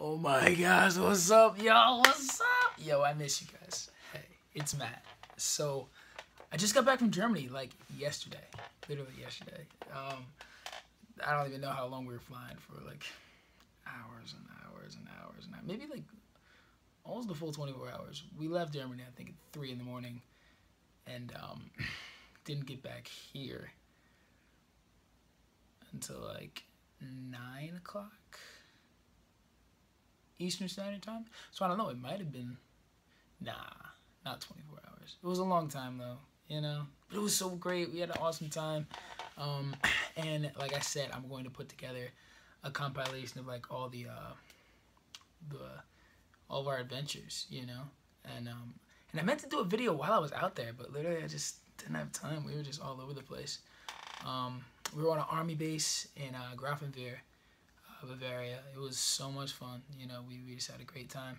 Oh my gosh, what's up, y'all? What's up? Yo, I miss you guys. Hey, it's Matt. So, I just got back from Germany, like, yesterday. Literally yesterday. I don't even know how long we were flying for, like, hours and hours and hours and hours. Maybe, like, almost the full 24 hours. We left Germany, I think, at 3 in the morning. And, didn't get back here until, like, 9 o'clock Eastern Standard Time. So I don't know, it might have been, not 24 hours. It was a long time though, you know, but it was so great. We had an awesome time. And like I said, I'm going to put together a compilation of like all of our adventures, you know, and I meant to do a video while I was out there, but literally I just didn't have time. We were just all over the place. We were on an army base in Grafenwehr, Bavaria. It was so much fun. You know, we just had a great time.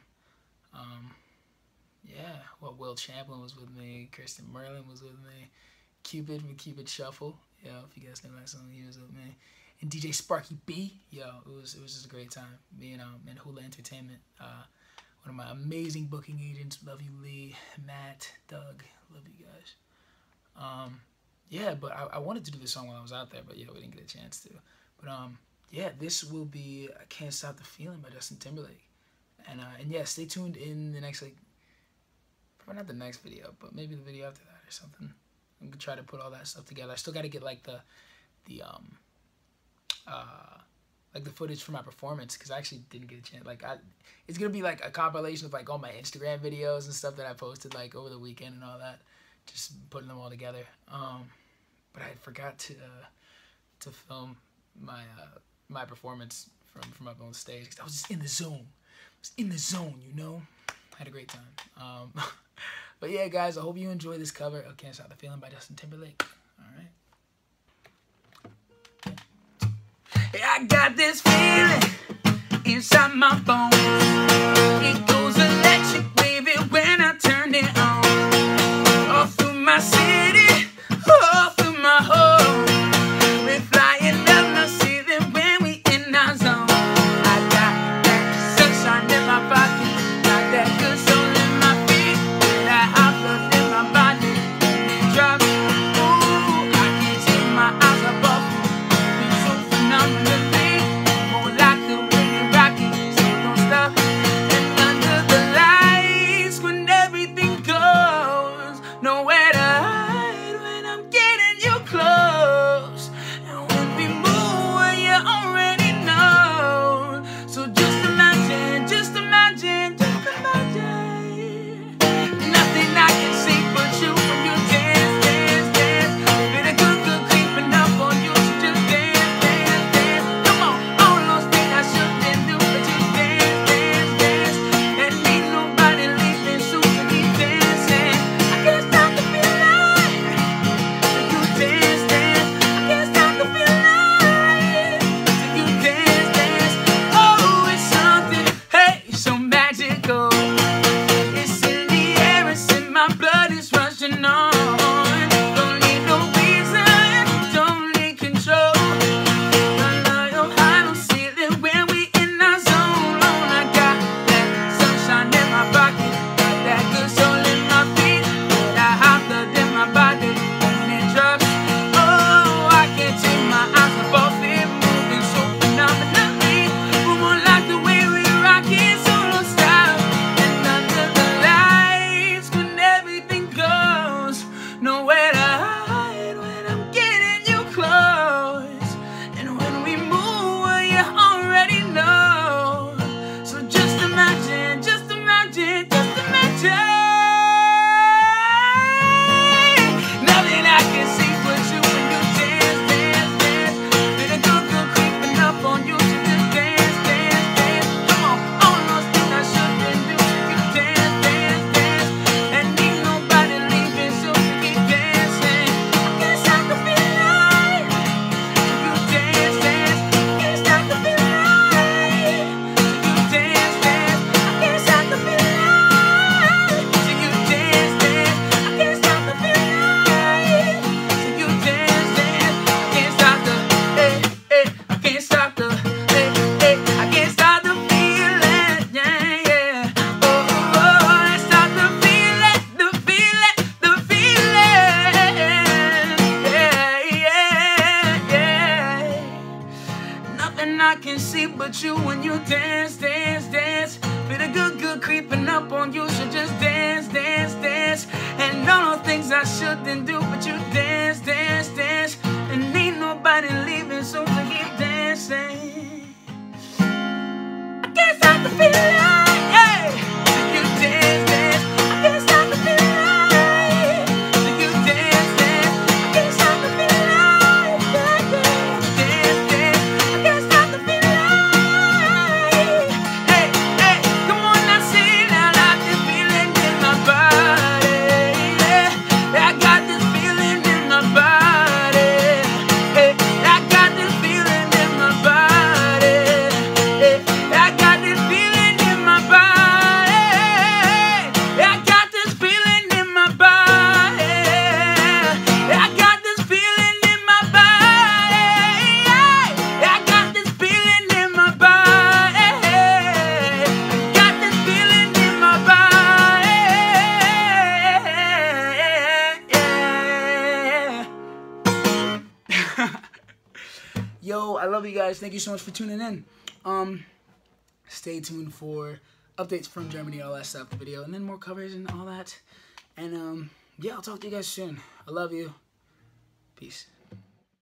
Yeah, well, Will Champlin was with me. Kirsten Merlin was with me. Cupid from Cupid Shuffle. Yo, if you guys know that song, he was with me. And DJ Sparky B. Yo, it was just a great time. Me and Hula Entertainment. One of my amazing booking agents. Love you, Lee, Matt, Doug. Love you guys. Yeah, but I wanted to do this song while I was out there, but yeah, we didn't get a chance to. But yeah, this will be I Can't Stop the Feeling by Justin Timberlake. And yeah, stay tuned in the next, like, probably not the next video, but maybe the video after that or something. I'm gonna try to put all that stuff together. I still gotta get like the footage for my performance, because I actually didn't get a chance. Like, it's gonna be like a compilation of like all my Instagram videos and stuff that I posted like over the weekend and all that, just putting them all together. But I forgot to film my performance from up on stage, because I was just in the zone. I was in the zone, you know. I had a great time. But yeah, guys, I hope you enjoy this cover of Can't Stop the Feeling by Justin Timberlake. All right. I got this feeling inside my bones. It goes electric, baby, when I turn it on. All through my city, all through my home. We're flying up the ceiling when we in our zone. I got that sunshine in my pocket, got that good soul in my feet, that hot blood in my body. It drops, ooh, I can't take my eyes off of you. You're so phenomenally, more like the way you rock it. So don't stop and under. about you when you dance, dance, dance. Feel the good, good creeping up on you, so just dance, dance, dance. And all those things I shouldn't do, but you dance, dance, dance. And ain't nobody leaving, so to keep dancing. I can't stop the feeling, hey. You dance, dance. I can't stop the feeling. You dance, dance. I can't stop the feeling. Dance, dance. I can't stop the feeling. Hey, hey, come on now, sing out loud, this feeling in my body. Yeah, I got this feeling in my body. Hey, I got this feeling in my body. Hey, I got this feeling in my body. I got this feeling in my body. I got this feeling in my body. I got this feeling in my body. Got this feeling in my body. Yo, I love you guys. Thank you so much for tuning in. Stay tuned for updates from Germany, all that stuff, the video, and then more covers and all that. And yeah, I'll talk to you guys soon. I love you. Peace.